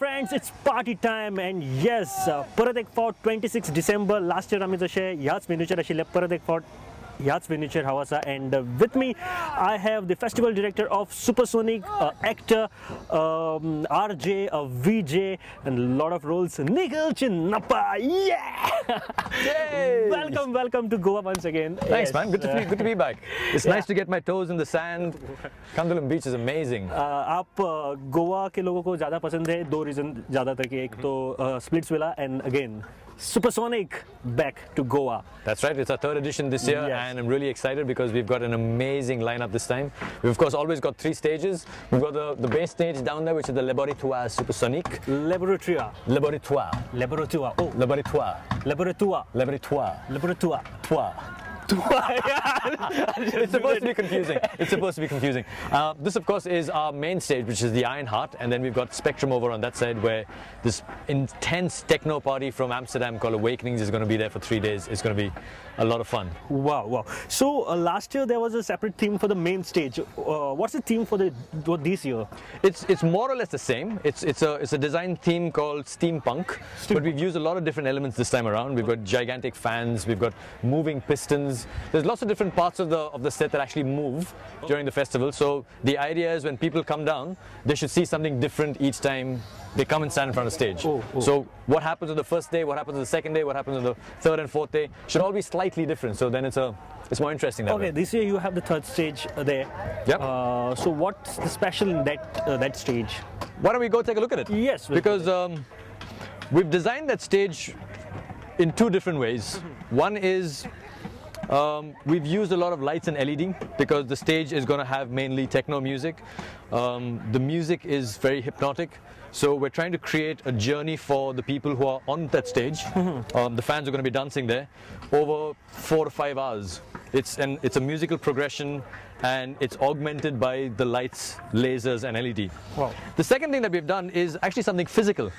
friends, it's party time and yes, परत एक फावट 26 डिसेंबर लास्ट इयर आम्ही जशे ह्याच वेन्यूचेर आशिल्ले परत एक फावट ह्याच वेन्यूचेर हांव आसा and with me I have the festival director of Supersonic, actor, RJ, VJ and a lot of roles, Nikhil Chinnappa. Welcome to Goa once again. Thanks, man. Good to be back. It's nice to get my toes in the sand. Kandalum Beach is amazing. आप गोवा के लोगों को ज़्यादा पसंद है, दो reason ज़्यादातर के, एक तो Splitsvilla and again Supersonic back to Goa. That's right, it's our third edition this year, and I'm really excited because we've got an amazing lineup this time. We've of course always got three stages. We've got the base stage down there, which is the Laboratoire Supersonic. Laboratoire. Laboratoire. Laboratoire. Oh. Laboratoire. Laboratoire. Laboratoire. Laboratoire. Toi. It's supposed to be confusing. It's supposed to be confusing. This, of course, is our main stage, which is the Iron Heart, and then we've got Spectrum over on that side, where this intense techno party from Amsterdam called Awakenings is going to be there for 3 days. It's going to be a lot of fun. Wow. So last year there was a separate theme for the main stage. What's the theme for this year? It's more or less the same. It's a design theme called steampunk, but we've used a lot of different elements this time around. We've got gigantic fans, we've got moving pistons. There's lots of different parts of the set that actually move during the festival. So the idea is when people come down, they should see something different each time they come and stand in front of the stage. So what happens on the first day, what happens on the second day, what happens on the third and fourth day should all be slightly different. So then it's more interesting that way. Okay, this year you have the third stage there. Yep. So what's the special in that stage? Why don't we go take a look at it? Yes. Because we've designed that stage in two different ways. One is we've used a lot of lights and LED because the stage is going to have mainly techno music. The music is very hypnotic, so we're trying to create a journey for the people who are on that stage. The fans are going to be dancing there over 4 to 5 hours. It's a musical progression, and it's augmented by the lights, lasers and LED. Wow. The second thing that we've done is actually something physical.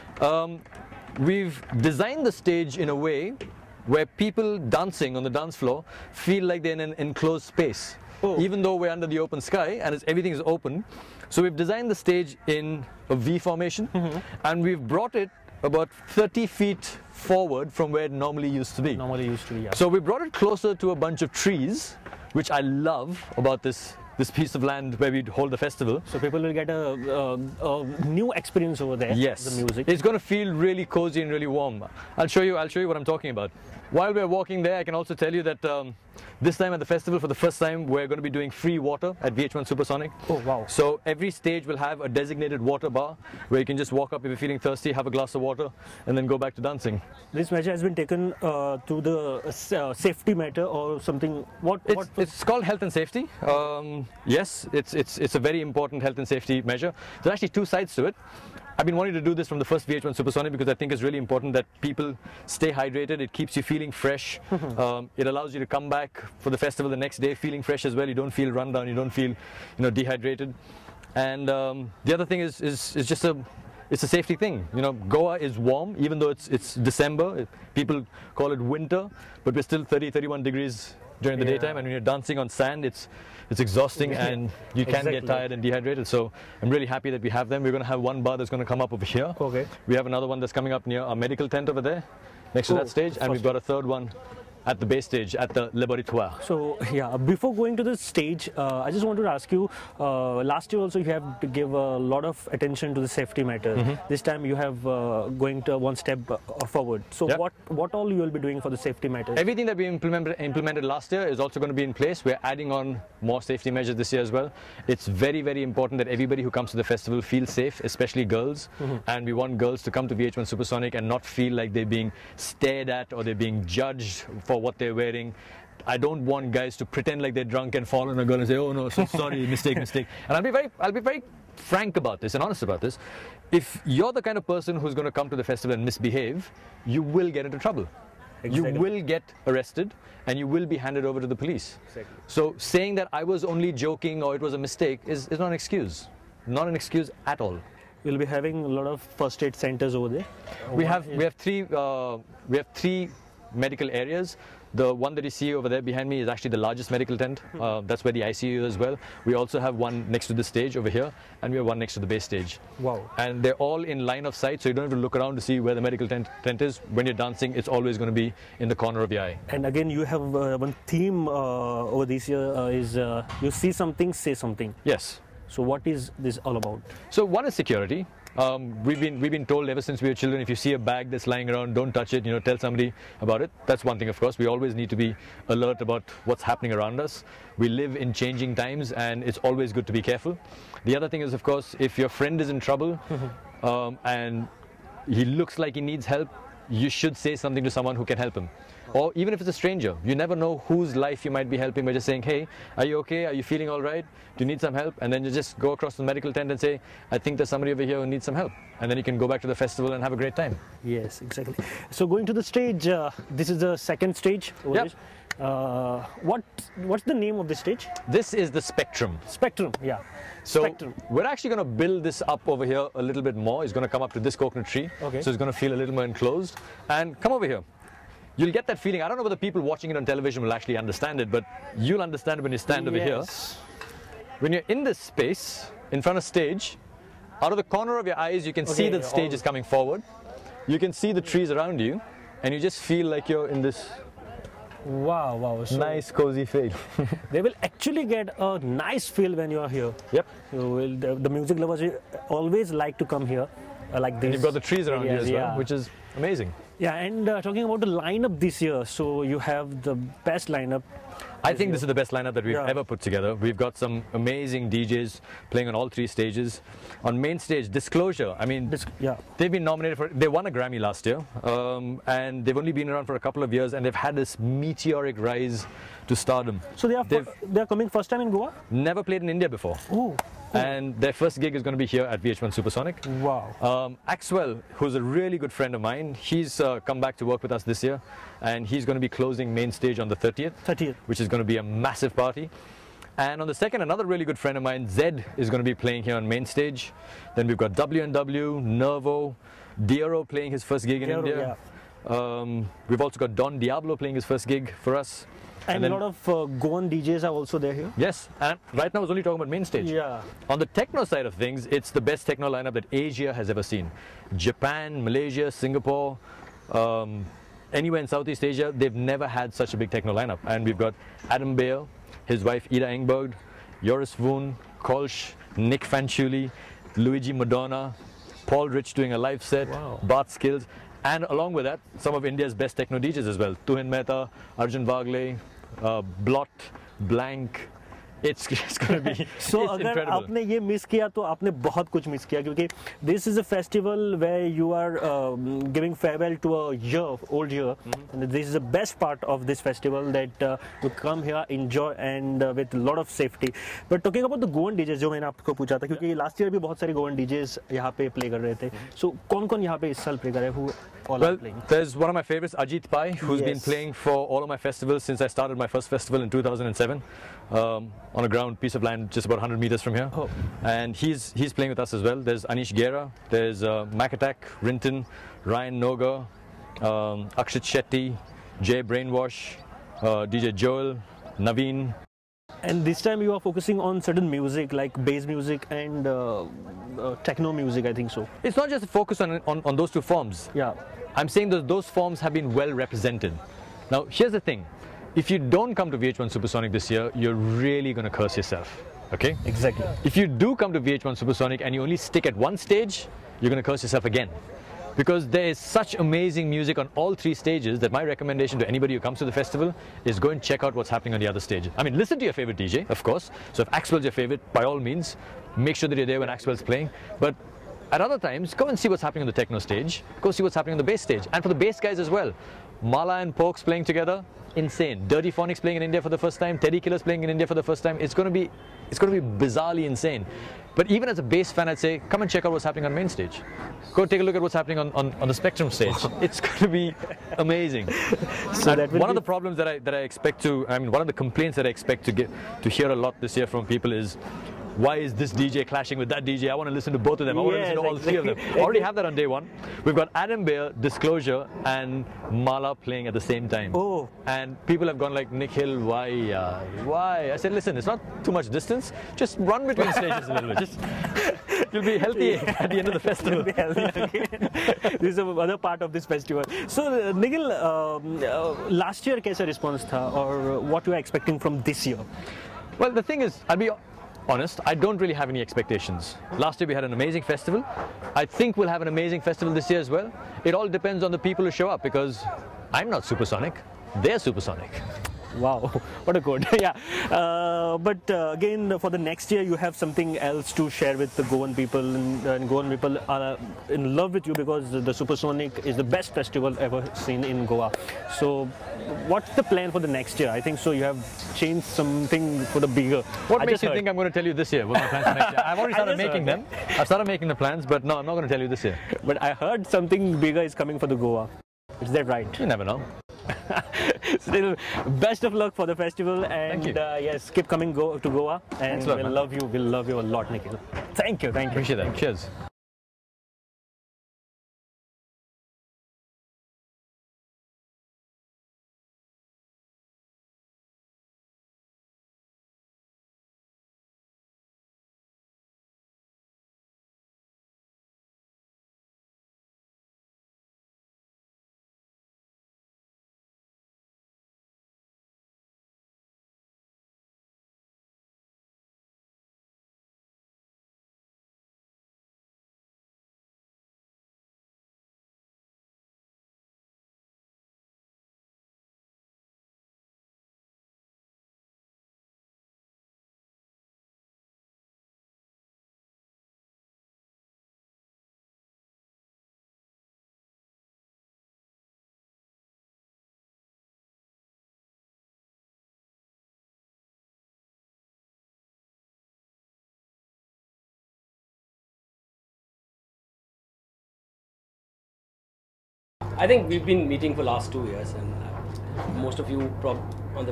We've designed the stage in a way where people dancing on the dance floor feel like they're in an enclosed space, even though we're under the open sky and everything is open. So we've designed the stage in a V formation, and we've brought it about 30 feet forward from where it normally used to be. Yeah. So we brought it closer to a bunch of trees, which I love about this piece of land where we hold the festival. So people will get a new experience over there. Yes, the music. It's going to feel really cozy and really warm. I'll show you what I'm talking about. While we're walking there, I can also tell you that this time at the festival, for the first time, we're going to be doing free water at VH1 Supersonic. Oh, wow. So every stage will have a designated water bar where you can just walk up if you're feeling thirsty, have a glass of water, and then go back to dancing. This measure has been taken to the safety matter or something. It's called health and safety. Yes, it's a very important health and safety measure. There's actually two sides to it. I've been wanting to do this from the first VH1 Supersonic because I think it's really important that people stay hydrated. It keeps you feeling fresh. It allows you to come back for the festival the next day feeling fresh as well. You don't feel run down. You don't feel, dehydrated. And the other thing is just it's a safety thing. Goa is warm, even though it's December. People call it winter, but we're still 31 degrees during the daytime, and when you're dancing on sand, it's exhausting and you can get tired and dehydrated. So I'm really happy that we have them. We're going to have one bar that's going to come up over here. Okay. We have another one that's coming up near our medical tent over there, next to that stage, and we've got a third one at the base stage at the Laboratoire. So yeah, before going to the stage, I just wanted to ask you, last year also you have to give a lot of attention to the safety matters. This time you have going to one step forward. So what all you will be doing for the safety matters? Everything that we implemented last year is also going to be in place. We're adding on more safety measures this year as well. It's very, very important that everybody who comes to the festival feels safe, especially girls. And we want girls to come to VH1 Supersonic and not feel like they're being stared at or they're being judged for what they're wearing. I don't want guys to pretend like they're drunk and fall on a girl and say, "Oh no, so sorry, mistake." And I'll be very frank about this and honest about this. If you're the kind of person who's going to come to the festival and misbehave, you will get into trouble. Exactly. You will get arrested and you will be handed over to the police. Exactly. So saying that I was only joking or it was a mistake is not an excuse. Not an excuse at all. We'll be having a lot of first aid centers over there. We have three medical areas. The one that you see over there behind me is actually the largest medical tent. That's where the ICU is as well. We also have one next to the stage over here, and we have one next to the base stage. Wow. And they're all in line of sight, so you don't have to look around to see where the medical tent is. When you're dancing, it's always going to be in the corner of your eye. And again, you have one theme over this year is you see something, say something. Yes. So what is this all about? So one is security. We've been told ever since we were children, if you see a bag that's lying around, don't touch it, tell somebody about it. That's one thing, of course. We always need to be alert about what's happening around us. We live in changing times, and it's always good to be careful. The other thing is, of course, if your friend is in trouble and he looks like he needs help, you should say something to someone who can help him. Or even if it's a stranger, you never know whose life you might be helping by just saying, hey, are you okay? Are you feeling all right? Do you need some help? And then you just go across the medical tent and say, I think there's somebody over here who needs some help. And then you can go back to the festival and have a great time. Yes, exactly. So going to the stage, this is the second stage. Yep. What's the name of the stage? This is the Spectrum. Spectrum, yeah. So Spectrum. we're actually going to build this up over here a little bit more. It's going to come up to this coconut tree. Okay. So it's going to feel a little more enclosed. And come over here. You'll get that feeling. I don't know whether people watching it on television will actually understand it, but you'll understand it when you stand over here. When you're in this space, in front of stage, out of the corner of your eyes, you can see that the stage is coming forward. You can see the trees around you, and you just feel like you're in this Wow. So nice, cozy feel. they will actually get a nice feel when you are here. Yep. The music lovers will always like to come here like this. And you've got the trees around you as well, yeah. which is amazing. Yeah, and talking about the lineup this year, so you have the best lineup. I think this is the best lineup that we've Yeah. ever put together. We've got some amazing DJs playing on all three stages. On main stage, Disclosure. I mean, they've been nominated for. They won a Grammy last year, and they've only been around for a couple of years, and they've had this meteoric rise to stardom. So they are coming first time in Goa? Never played in India before. Oh. And their first gig is going to be here at VH1 Supersonic. Wow. Axwell, who's a really good friend of mine, he's come back to work with us this year, and he's going to be closing main stage on the 30th, which is going to be a massive party. And on the second, another really good friend of mine, Zed, is going to be playing here on main stage. Then we've got W&W, Nervo, Diero playing his first gig in India. Yeah. We've also got Don Diablo playing his first gig for us. And a lot of Goan DJs are also there here. Yes, and right now I was only talking about main stage. Yeah. On the techno side of things, it's the best techno lineup that Asia has ever seen. Japan, Malaysia, Singapore, anywhere in Southeast Asia, they've never had such a big techno lineup. And we've got Adam Beyer, his wife Ida Engberg, Joris Voon, Kolsch, Nick Fanciulli, Luigi Madonna, Paul Rich doing a live set, Bart Skills. And along with that, some of India's best techno DJs as well. Tuhin Mehta, Arjun Vagle, Blot, Blank. It's going to be so it's अगर incredible. आपने ये miss किया तो आपने बहुत कुछ miss किया क्योंकि this is a festival where you are giving farewell to a year, old year. And this is the best part of this festival that you come here, enjoy and with a lot of safety. But talking about the Goan DJs जो मैंने आपको पूछा था क्योंकि last year भी बहुत सारे Goan DJs यहाँ पे play कर रहे थे. So कौन-कौन यहाँ पे इस साल play कर रहे हैं? Who all are playing? There's one of my favorites, Ajit Pai, who's been playing for all of my festivals since I started my first festival in 2007. On a ground piece of land just about 100 meters from here. And he's playing with us as well. There's Anish Gera, there's Mac Attack, Rinton, Ryan Noga, Akshit Shetty, Jay Brainwash, DJ Joel, Naveen. And this time you are focusing on certain music like bass music and techno music, I think so. It's not just a focus on those two forms. Yeah. I'm saying that those forms have been well represented. Now, here's the thing. If you don't come to VH1 Supersonic this year, you're really going to curse yourself. Okay? Exactly. If you do come to VH1 Supersonic and you only stick at one stage, you're going to curse yourself again. Because there is such amazing music on all three stages that my recommendation to anybody who comes to the festival is go and check out what's happening on the other stage. I mean, listen to your favorite DJ, of course. So if Axwell's your favorite, by all means, make sure that you're there when Axwell's playing. But at other times, go and see what's happening on the techno stage. Go see what's happening on the bass stage. And for the bass guys as well, Mala and Pokes playing together, insane. Dirty Phonics playing in India for the first time, Teddy Killers playing in India for the first time. It's going to be bizarrely insane. But even as a bass fan, I'd say, come and check out what's happening on main stage. Go take a look at what's happening on the Spectrum stage. It's going to be amazing. So that one of the problems that I expect to, I mean, one of the complaints that I expect to hear a lot this year from people is, why is this DJ clashing with that DJ? I want to listen to both of them. I want to listen to all three of them. Already have that on day one. We've got Adam Bear, Disclosure, and Mala playing at the same time. Oh. And people have gone like, Nikhil, why? Why? I said, listen, it's not too much distance. Just run between stages a little bit. Just you'll be healthy at the end of the festival. Be healthy, okay. This is another part of this festival. So, Nikhil, last year कैसा response था, or what you are expecting from this year? Well, the thing is, I'll be honest, I don't really have any expectations. Last year we had an amazing festival. I think we'll have an amazing festival this year as well. It all depends on the people who show up, because I'm not supersonic, they're supersonic. Wow, what a code. Yeah. But again, for the next year, you have something else to share with the Goan people, and Goan people are in love with you because the Supersonic is the best festival ever seen in Goa. So, what's the plan for the next year? I think so. You have changed something for the bigger. What makes you think I'm going to tell you this year what my plans for next year? I've already started making them. I've started making the plans, but no, I'm not going to tell you this year. But I heard something bigger is coming for the Goa. Is that right? You never know. Still, best of luck for the festival, and yes, keep coming to Goa, and lot, we'll man. love you. We'll love you a lot, Nikhil. Thank you. Appreciate that. Cheers. I think we've been meeting for last 2 years, and most of you on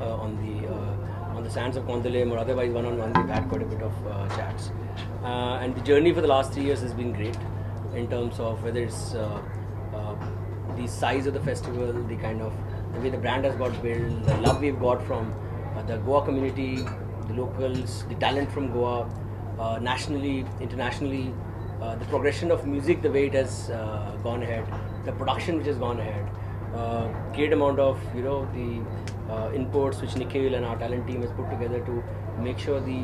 the sands of Kondalim or otherwise one-on-one, we've had quite a bit of chats. And the journey for the last 3 years has been great in terms of whether it's the size of the festival, the kind of the way the brand has got built, the love we've got from the Goa community, the locals, the talent from Goa, nationally, internationally, the progression of music, the way it has gone ahead, the production which has gone ahead, great amount of the inputs which Nikhil and our talent team has put together to make sure the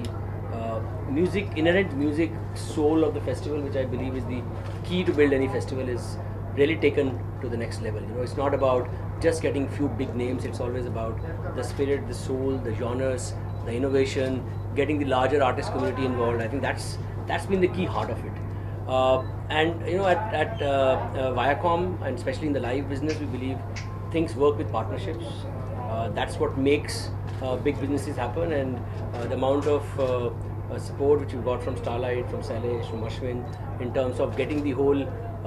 inherent music soul of the festival, which I believe is the key to build any festival, is really taken to the next level. It's not about just getting few big names. It's always about the spirit, the soul, the genres, the innovation, getting the larger artist community involved. I think that's been the key heart of it. And at Viacom, and especially in the live business, we believe things work with partnerships. That's what makes big businesses happen, and the amount of support which we got from Starlight, from Sailesh, from Ashwin, in terms of getting the whole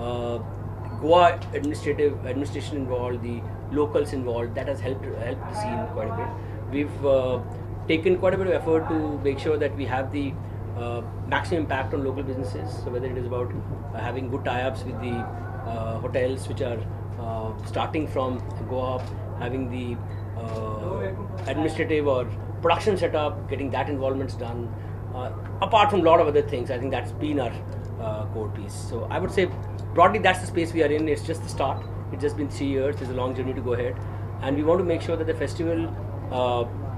Goa administration involved, the locals involved, that has helped the scene quite a bit. We've taken quite a bit of effort to make sure that we have the maximum impact on local businesses. So whether it is about having good tie-ups with the hotels which are starting from Goa, having the administrative or production setup, getting that involvements done. Apart from a lot of other things, I think that's been our core piece. So I would say broadly that's the space we are in. It's just the start. It's just been 3 years. There's a long journey to go ahead, and we want to make sure that the festival